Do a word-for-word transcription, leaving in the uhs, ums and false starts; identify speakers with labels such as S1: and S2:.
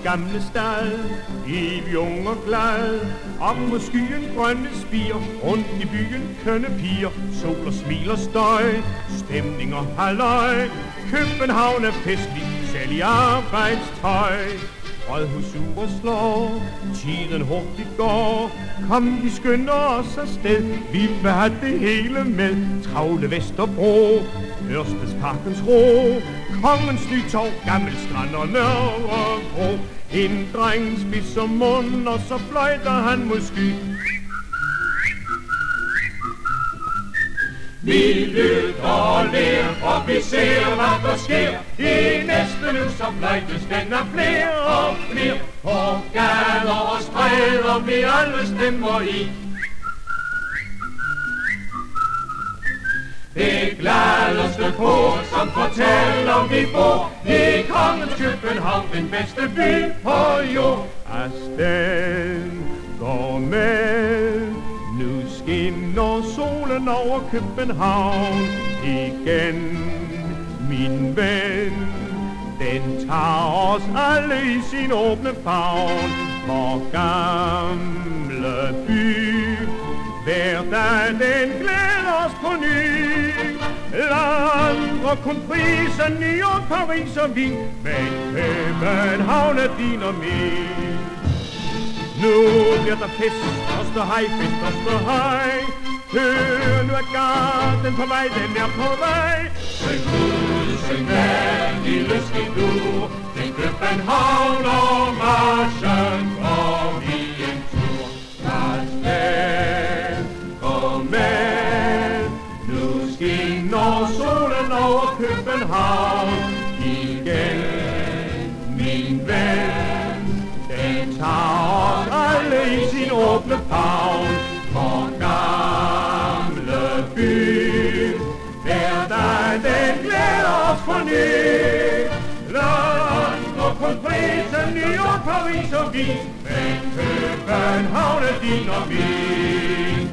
S1: gamle stald, evig ung og glad. Op mod skyen grønne spir, rundt i byen kønne piger, sol og smil og støj, stemning og halløj. København er festlig, selv i arbejdstøj. Rådhusuret slår, tiden hurtigt går. Kom, vi skynder os afsted, vi vil have det hele med. Travle Vesterbro, Ørstedsparkens ro, Kongens Nytorv, Gammel Strand og Nørrebro. En dreng spidser mund, og så fløjter han mod sky. Vi lytter og lærer, og vi ser, hvad der sker. I næste nu, så fløjtes den af flere og flere. På gader og stræder, vi alle stemmer i. Det gladeste kor, som fortæller, vi bor i Kongens København, den bedste by på jord. Afsted går med, nu skinner solen over København igen, min ven. Den tager os alle i sin åbne favn. Vor gamle by, hver dag den glæder os på ny. Landre kun priser New York, Paris og Wien, men København er din og min. Nu bliver der fest, og stå hej, fest og stå hej. Hør nu er garden på vej, den er på vej. Syng ud, syng vand i lystig du, til København og marchen går vi en tur. Afsted, gå med, nu skinner solen over København igen, min ven. Den tager os alle i sin åbne favn. Vor gamle by, hver dag den glæder os på ny. London, kun prisen, New York, Paris og Wien, men København er din og min.